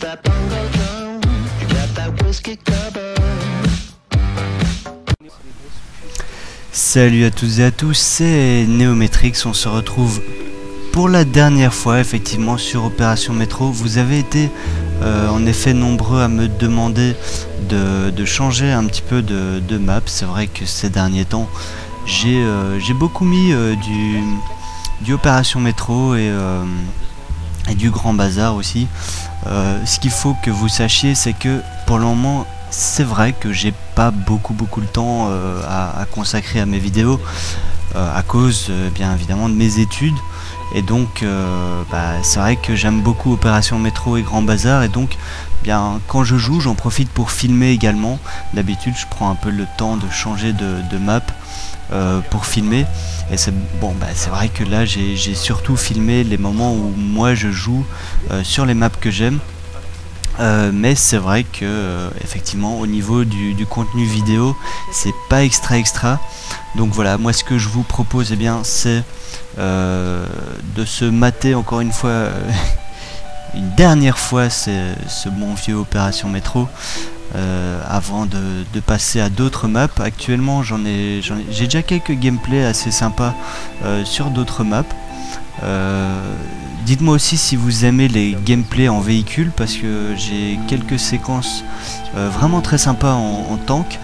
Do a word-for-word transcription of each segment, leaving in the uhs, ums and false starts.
Salut à tous et à tous, c'est Neometrix, on se retrouve pour la dernière fois effectivement sur Opération Métro. Vous avez été euh, en effet nombreux à me demander de, de changer un petit peu de, de map. C'est vrai que ces derniers temps j'ai euh, j'ai beaucoup mis euh, du, du Opération Métro et, euh, et du Grand Bazar aussi. Euh, ce qu'il faut que vous sachiez, c'est que pour le moment c'est vrai que j'ai pas beaucoup beaucoup de temps euh, à, à consacrer à mes vidéos euh, à cause euh, bien évidemment de mes études, et donc euh, bah, c'est vrai que j'aime beaucoup Opération Métro et Grand Bazar, et donc bien quand je joue j'en profite pour filmer également. D'habitude je prends un peu le temps de changer de, de map euh, pour filmer, et c'est bon bah c'est vrai que là j'ai surtout filmé les moments où moi je joue euh, sur les maps que j'aime. Euh, mais c'est vrai que euh, effectivement au niveau du, du contenu vidéo c'est pas extra extra, donc voilà, moi ce que je vous propose, eh bien c'est euh, de se mater encore une fois euh, une dernière fois c'est ce bon vieux Opération Métro euh, avant de, de passer à d'autres maps. Actuellement j'en ai j'en ai j'ai déjà quelques gameplays assez sympas euh, sur d'autres maps. Euh, Dites-moi aussi si vous aimez les gameplays en véhicule, parce que j'ai quelques séquences euh, vraiment très sympas en, en tank.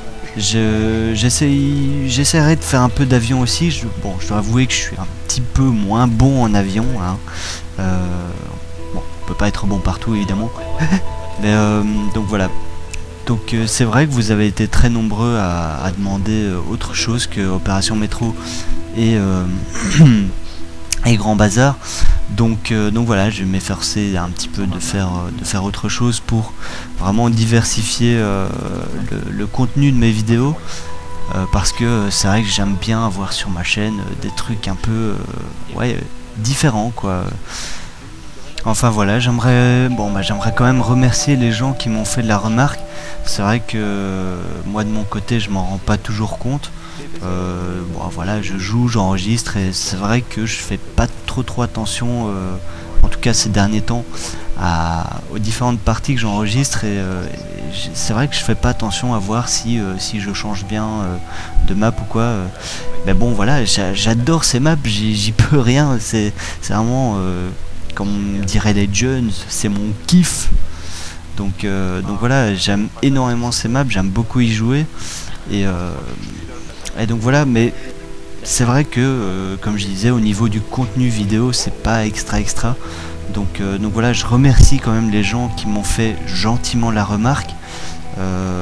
J'essaierai de faire un peu d'avion aussi. Je, bon, je dois avouer que je suis un petit peu moins bon en avion. Hein. Euh, bon, on peut pas être bon partout évidemment. Mais euh, donc voilà. Donc euh, c'est vrai que vous avez été très nombreux à, à demander euh, autre chose que Opération Métro et euh, et Grand Bazar. Donc, euh, donc voilà, je vais m'efforcer un petit peu de faire, de faire autre chose pour vraiment diversifier euh, le, le contenu de mes vidéos, euh, parce que c'est vrai que j'aime bien avoir sur ma chaîne euh, des trucs un peu euh, ouais, différents quoi. Enfin voilà, j'aimerais bon bah j'aimerais quand même remercier les gens qui m'ont fait de la remarque. C'est vrai que euh, moi de mon côté je m'en rends pas toujours compte. Euh, bon voilà, je joue, j'enregistre, et c'est vrai que je fais pas trop trop attention, euh, en tout cas ces derniers temps, à, aux différentes parties que j'enregistre, et, euh, et c'est vrai que je fais pas attention à voir si, euh, si je change bien euh, de map ou quoi. Euh. Mais bon voilà, j'adore ces maps, j'y peux rien, c'est vraiment, euh, comme diraient les jeunes, c'est mon kiff. Donc, euh, donc voilà, j'aime énormément ces maps, j'aime beaucoup y jouer, et euh, Et donc voilà, mais c'est vrai que, euh, comme je disais, au niveau du contenu vidéo, c'est pas extra extra. Donc, euh, donc voilà, je remercie quand même les gens qui m'ont fait gentiment la remarque. Euh,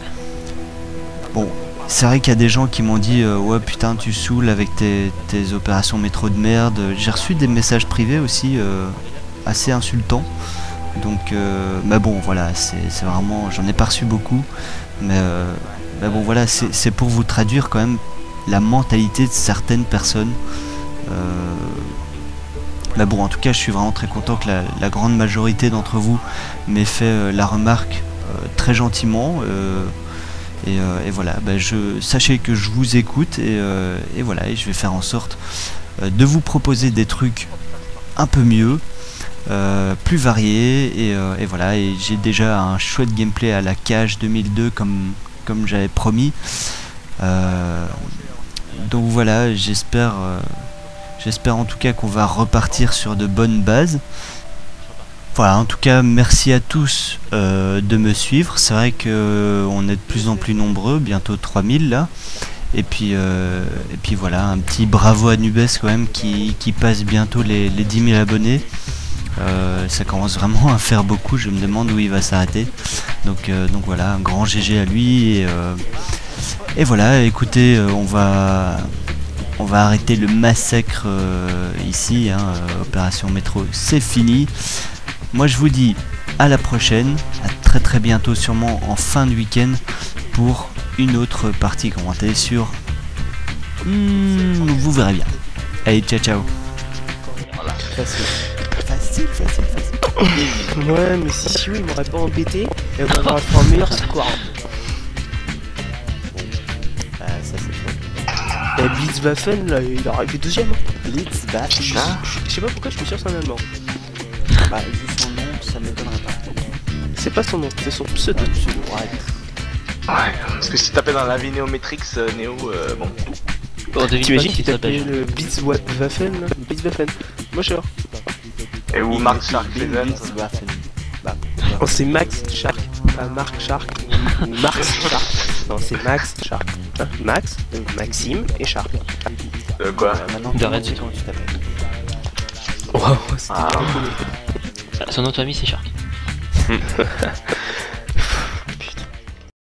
bon, c'est vrai qu'il y a des gens qui m'ont dit euh, ouais putain tu saoules avec tes, tes opérations métro de merde. J'ai reçu des messages privés aussi euh, assez insultants. Donc, euh, mais bon voilà, c'est vraiment, j'en ai pas reçu beaucoup, mais euh, Ben bon voilà, c'est pour vous traduire quand même la mentalité de certaines personnes. Euh... Mais bon, en tout cas, je suis vraiment très content que la, la grande majorité d'entre vous m'ait fait euh, la remarque euh, très gentiment. Euh, et, euh, et voilà, ben je, sachez que je vous écoute, et, euh, et voilà, et je vais faire en sorte euh, de vous proposer des trucs un peu mieux, euh, plus variés. Et, euh, et voilà, et j'ai déjà un chouette gameplay à la cage deux mille deux comme... comme j'avais promis. Euh, donc voilà, j'espère euh, j'espère en tout cas qu'on va repartir sur de bonnes bases. Voilà, en tout cas merci à tous euh, de me suivre. C'est vrai que euh, on est de plus en plus nombreux, bientôt trois mille là. Et puis euh, et puis voilà, un petit bravo à Nubes quand même qui, qui passe bientôt les, les dix mille abonnés. Euh, ça commence vraiment à faire beaucoup, je me demande où il va s'arrêter. Donc, euh, donc voilà, un grand G G à lui, et, euh, et voilà, écoutez, euh, on va on va arrêter le massacre euh, ici, hein, euh, Opération Métro, c'est fini. Moi je vous dis à la prochaine, à très très bientôt, sûrement en fin de week-end, pour une autre partie commentée sur... Hmm, vous verrez bien. Allez, ciao ciao. Voilà, facile. Facile, facile, facile. Ouais, mais si si oui, il m'aurait pas embêté, et on aurait fait un meilleur score. Ah, ça c'est faux. Et Blitzwaffen, là, il aurait fait deuxième. Blitzwaffen. Je sais pas pourquoi je suis sûr que c'est un allemand. Bah, vu son nom, ça m'étonnerait pas. C'est pas son nom, c'est son pseudo. Ouais. Ouais, parce que si tu tapais dans la vie Néométrix, euh, Néo, euh, bon. Bon, T'imagines qu'il t'appelait le Blitzwaffen là? Blitzwaffen. Moi genre. Et où Mark Shark Pleasant. Bah, oh, c'est Max Shark, pas Mark Shark. Ou Max Shark. Non, c'est Max Shark. Hein, Max, donc Maxime et Shark. Euh, quoi? euh, maintenant, De Red. tu sais comment tu t'appelles. Wow, c'était Ah. Son nom de famille c'est Shark.